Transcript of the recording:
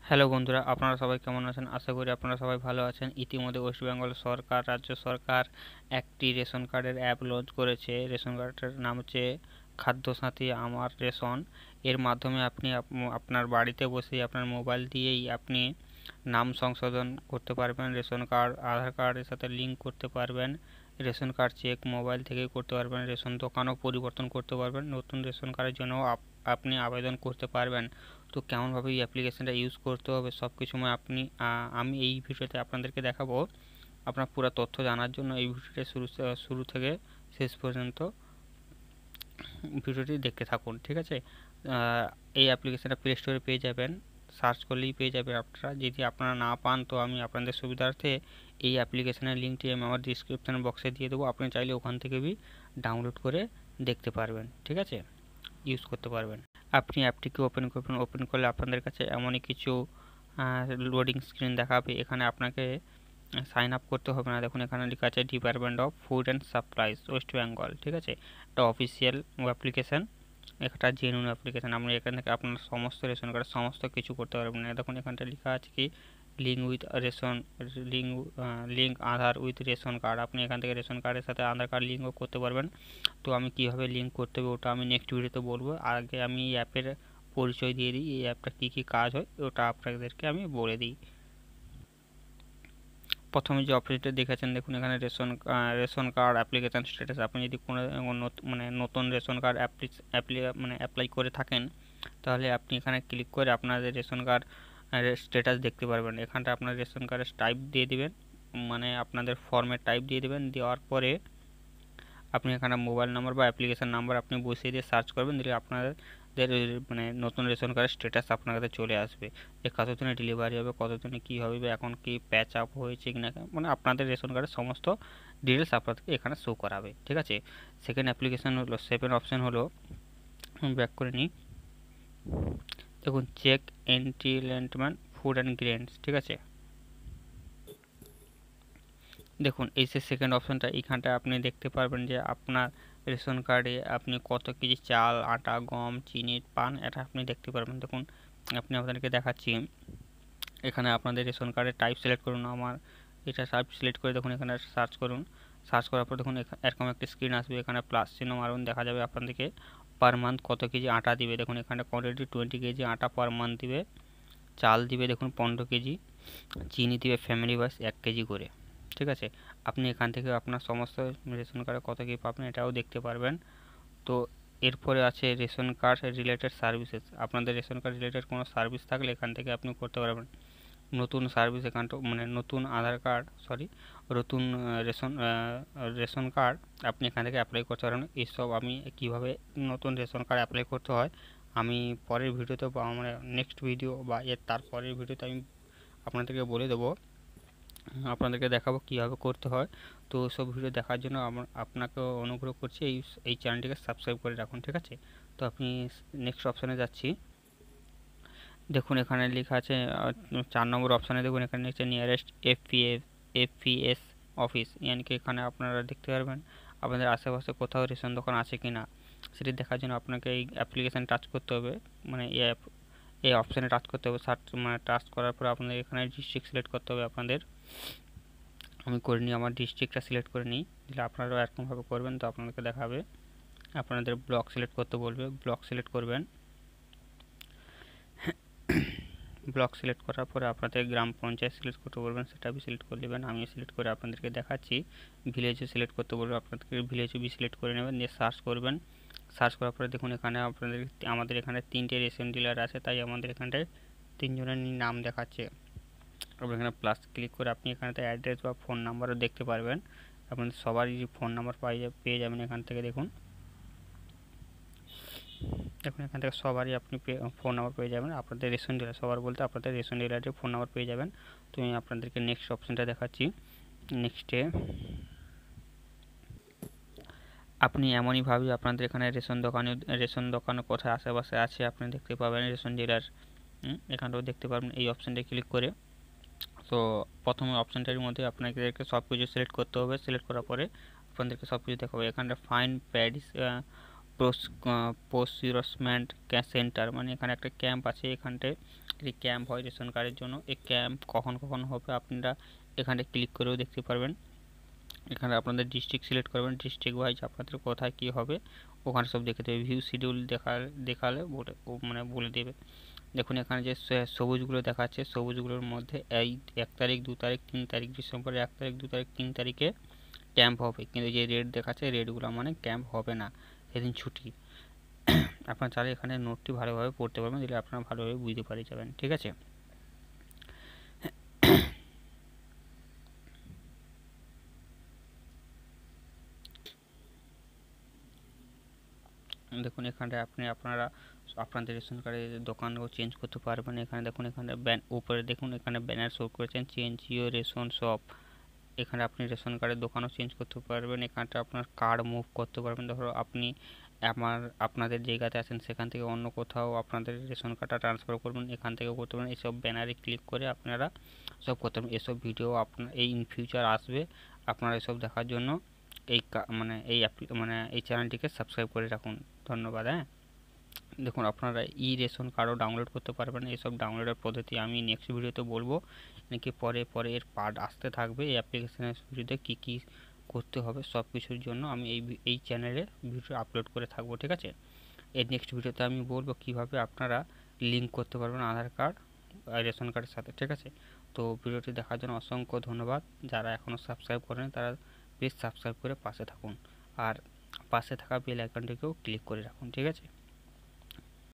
Hello বন্ধুরা, আপনারা সবাই কেমন আছেন? আশা করি আপনারা সবাই ভালো আছেন। ইতিমধ্যে ওয়েস্ট বেঙ্গল সরকার, রাজ্য সরকার একটি রেশন কার্ডের অ্যাপ লঞ্চ করেছে। রেশন কার্ডের নাম হচ্ছে খাদ্য সাথী আমার রেশন। এর মাধ্যমে আপনি আপনার বাড়িতে বসেই আপনার মোবাইল দিয়েই আপনি নাম সংশোধন করতে পারবেন, রেশন কার্ড আধার কার্ডের সাথে লিঙ্ক করতে পারবেন, রেশন কার্ড চেক মোবাইল থেকেই করতে পারবেন, রেশন দোকানও পরিবর্তন করতে পারবেন, নতুন রেশন কার্ডের জন্য আপনি আবেদন করতে পারবেন। তো কেমনভাবে এই অ্যাপ্লিকেশানটা ইউজ করতে হবে সব কিছু আমি এই ভিডিওতে আপনাদেরকে দেখাবো। আপনার পুরো তথ্য জানার জন্য এই ভিডিওটি শুরু থেকে শেষ পর্যন্ত ভিডিওটি দেখতে থাকুন, ঠিক আছে? এই অ্যাপ্লিকেশানটা প্লে স্টোরে পেয়ে যাবেন, সার্চ করলেই পেয়ে যাবেন আপনারা। যদি আপনারা না পান তো আমি আপনাদের সুবিধার্থে এই অ্যাপ্লিকেশানের লিঙ্কটি আমি আমার ডিসক্রিপশান বক্সে দিয়ে দেবো। আপনি চাইলে ওখান থেকে ডাউনলোড করে দেখতে পারবেন, ঠিক আছে? ইউজ করতে পারবেন। আপনি অ্যাপটিকে ওপেন করবেন। ওপেন করলে আপনাদের কাছে এমনই কিছু লোডিং স্ক্রিন দেখাবে। এখানে আপনাকে সাইন আপ করতে হবে না। দেখুন এখানে লেখা আছে department of food and supplies West Bengal, ঠিক আছে? এটা অফিসিয়াল অ্যাপ্লিকেশান, একটা জেনুইন অ্যাপ্লিকেশান। আপনি এখান থেকে আপনার সমস্ত রেশন কার্ডের সমস্ত কিছু করতে পারবেন। দেখুন এখানটা লেখা আছে কি link with ration, link Aadhaar with ration card. আপনি এখান থেকে রেশন কার্ডের সাথে আধার কার্ড লিঙ্কও করতে পারবেন। তো আমি কিভাবে লিঙ্ক করতে হবে ওটা আমি নেক্সট ভিডিওতে বলবো। আগে আমি এই অ্যাপের পরিচয় দিয়ে দিই, এই অ্যাপটা কী কী কাজ হয় ওটা আপনাদেরকে আমি বলে দিই। প্রথমে যে অপশনটা দেখেছেন, দেখুন এখানে রেশন কার্ড অ্যাপ্লিকেশান স্ট্যাটাস। আপনি যদি কোনো নতুন রেশন কার্ড অ্যাপ্লাই করে থাকেন, তাহলে আপনি এখানে ক্লিক করে আপনাদের রেশন কার্ড স্ট্যাটাস দেখতে পারবেন। এখানটা আপনার রেশন কার্ডের টাইপ দিয়ে দিবেন, আপনাদের ফর্মের টাইপ দিয়ে দেবেন। দেওয়ার পরে আপনি এখানে মোবাইল নাম্বার বা অ্যাপ্লিকেশান নাম্বার আপনি বসিয়ে দিয়ে সার্চ করবেন, দিলে আপনাদের নতুন রেশন কার্ডের স্ট্যাটাস আপনার কাছে চলে আসবে, যে কতদিনে ডেলিভারি হবে, কতদিনে কী হবে, বা এখন কি প্যাচ আপ হয়েছে কি না, আপনাদের রেশন কার্ডের সমস্ত ডিটেলস আপনাদেরকে এখানে শো করাবে, ঠিক আছে? সেকেন্ড অপশান হলো ব্যাক করে নিই। দেখুন check entitlement food and grains, ঠিক আছে? দেখুন এই যে সেকেন্ড অপশানটা, এইখানটা আপনি দেখতে পারবেন যে আপনার রেশন কার্ডে আপনি কত কেজি চাল, আটা, গম, চিনি পান, এটা আপনি দেখতে পারবেন। দেখুন আপনি আপনাদেরকে দেখাচ্ছি। এখানে আপনাদের রেশন কার্ডের টাইপ সিলেক্ট করুন। আমার এটা টাইপ সিলেক্ট করে দেখুন এখানে সার্চ করুন। সার্চ করার পর দেখুন এরকম একটা স্ক্রিন আসবে, এখানে প্লাস চিহ্ন মারুন, দেখা যাবে আপনাদেরকে পার মান্থ কত কেজি আটা দিবে। দেখুন এখানে কোয়ান্টিটি 20 কেজি আটা পার মান্থ দিবে। চাল দিবে দেখুন 15 কেজি, চিনি দিবে ফ্যামিলি ওয়াইজ 1 কেজি করে, ঠিক আছে? আপনি এখান থেকে আপনার সমস্ত রেশন কার্ডে কত কী পাবেন এটাও দেখতে পারবেন। তো এরপরে আছে রেশন কার্ড রিলেটেড সার্ভিসেস। আপনাদের রেশন কার্ড রিলেটেড কোনো সার্ভিস থাকলে এখান থেকে আপনি করতে পারবেন। নতুন সার্ভিস এখানটা নতুন আধার কার্ড নতুন রেশন কার্ড আপনি এখান থেকে অ্যাপ্লাই করতে পারবেন। এসব আমি কীভাবে নতুন রেশন কার্ড অ্যাপ্লাই করতে হয় আমি পরের ভিডিওতে বা নেক্সট ভিডিও বা এর তারপরের ভিডিওতে আমি আপনাদেরকে বলে দেবো, আপনাদেরকে দেখাবো কীভাবে করতে হয়। তো সব ভিডিও দেখার জন্য আপনাকে অনুগ্রহ করছি এই চ্যানেলটিকে সাবস্ক্রাইব করে রাখুন, ঠিক আছে? তো আপনি নেক্সট অপশানে যাচ্ছি। দেখুন এখানে লেখা আছে 4 নম্বর অপশানে, দেখুন এখানে নিচে নিয়ারেস্ট এফপিএস অফিস, ইয়ানি কি এখানে আপনারা দেখতে পারবেন আপনাদের আশেপাশে কোথাও রেশন দোকান আছে কি না। সেটি দেখার জন্য আপনাকে এই অ্যাপ্লিকেশান টাচ করতে হবে, এই অপশানে টাচ করতে হবে। টাচ করার পর আপনাদের এখানে ডিস্ট্রিক্ট সিলেক্ট করতে হবে আপনাদের। আমি করে নিই, আমার ডিস্ট্রিক্টটা সিলেক্ট করে নিই, তাহলে আপনারাও এরকমভাবে করবেন। তো আপনাদেরকে দেখাবে, আপনাদের ব্লক সিলেক্ট করতে বলবে, ব্লক সিলেক্ট করবেন। ব্লক সিলেক্ট করার পরে আপনাদের গ্রাম পঞ্চায়েত সিলেক্ট করতে বলবেন, সেটা সিলেক্ট করে নেবেন। আমি সিলেক্ট করে আপনাদেরকে দেখাচ্ছি। ভিলেজও সিলেক্ট করতে বলবো, আপনাদেরকে ভিলেজও সিলেক্ট করে নেবেন, দিয়ে সার্চ করবেন। সার্চ করার পরে দেখুন এখানে আমাদের এখানে 3টে রেশন ডিলার আছে, তাই আমাদের এখানটায় 3 জনের নাম দেখাচ্ছে। আপনি এখানে প্লাস ক্লিক করে আপনি এখানটায় অ্যাড্রেস বা ফোন নাম্বারও দেখতে পারবেন। আপনাদের সবারই ফোন নাম্বার পেয়ে যাবেন এখান থেকে। দেখুন এখান থেকে সবারই আপনি ফোন নাম্বার পেয়ে যাবেন। আপনাদের রেশন ডিলার, সবার বলতে আপনাদের রেশন ডিলারের ফোন নাম্বার পেয়ে যাবেন। তো আমি আপনাদেরকে নেক্সট অপশানটা দেখাচ্ছি। নেক্সটে আপনি এমনইভাবে আপনাদের এখানে রেশন দোকানে কোথায় আশেপাশে আছে আপনি দেখতে পাবেন, রেশন ডিলার এখানটাও দেখতে পাবেন এই অপশানটা ক্লিক করে। তো প্রথমে অপশানটার মধ্যে আপনাদেরকে সব কিছু সিলেক্ট করতে হবে। সিলেক্ট করার পরে আপনাদেরকে সব কিছু দেখাবো। এখানটা ফাইন্ড প্রসিউরসমেন্ট সেন্টার, মানে এখানে একটা ক্যাম্প আছে, এখানটায় একটি ক্যাম্প হয় রেশন কার্ডের জন্য। এই ক্যাম্প কখন কখন হবে আপনারা এখানে ক্লিক করেও দেখতে পারবেন। এখানে আপনাদের ডিস্ট্রিক্ট সিলেক্ট করবেন, ডিস্ট্রিক্ট ওয়াইজ আপনাদের কোথায় কী হবে ওখানে সব দেখে দেবে। ভিউ শিডিউল দেখালে মানে বলে দেবে। দেখুন এখানে যে সবুজগুলো দেখাচ্ছে, সবুজগুলোর মধ্যে এই 1 তারিখ 2 তারিখ 3 তারিখ ডিসেম্বরের 1 তারিখ 2 তারিখ 3 তারিখে ক্যাম্প হবে, কিন্তু যে রেড দেখাচ্ছে রেডগুলো মানে ক্যাম্প হবে না, সেদিন ছুটি। আপনারা চাইলে এখানে নোটটি ভালোভাবে পড়তে পারবেন, দিলে আপনারা ভালোভাবে বুঝতে পারে যাবেন, ঠিক আছে। দেখুন এখানে আপনারা আপনাদের রেশন কার্ডের দোকানও চেঞ্জ করতে পারবেন। এখানে দেখুন, এখানে উপরে দেখুন এখানে ব্যানার শো করেছেন চেঞ্জ ইউর রেশন শপ। এখানে আপনি রেশন কার্ডের দোকানও চেঞ্জ করতে পারবেন। এখানটা আপনার কার্ড মুভ করতে পারবেন। ধরো আপনি আপনাদের জায়গাতে আছেন, সেখান থেকে অন্য কোথাও আপনাদের রেশন কার্ডটা ট্রান্সফার করবেন, এখান থেকেও করতে পারেন। এইসব ব্যানারে ক্লিক করে আপনারা সব করতে পারেন। এসব ভিডিও আপনার ইন ফিউচার আসবে, আপনারা এসব দেখার জন্য এই চ্যানেলটিকে সাবস্ক্রাইব করে রাখুন। ধন্যবাদ। হ্যাঁ, দেখুন আপনারা রেশন কার্ডও ডাউনলোড করতে পারবেন। এইসব ডাউনলোডের পদ্ধতি আমি নেক্সট ভিডিওতে বলবো, নাকি পরে এর পার্ট আসতে থাকবে। এই অ্যাপ্লিকেশনের সুবিধা কী কী করতে হবে সব কিছুর জন্য আমি এই চ্যানেলে ভিডিও আপলোড করে থাকবো, ঠিক আছে। এর নেক্সট ভিডিওতে আমি বলবো কিভাবে আপনারা লিঙ্ক করতে পারবেন আধার কার্ড রেশন কার্ডের সাথে, ঠিক আছে। তো ভিডিওটি দেখার জন্য অসংখ্য ধন্যবাদ। যারা এখনও সাবস্ক্রাইব করেন তারা প্লিজ সাবস্ক্রাইব করে পাশে থাকুন, আর পাশে থাকা বেল আইকনটিকেও ক্লিক করে রাখুন, ঠিক আছে।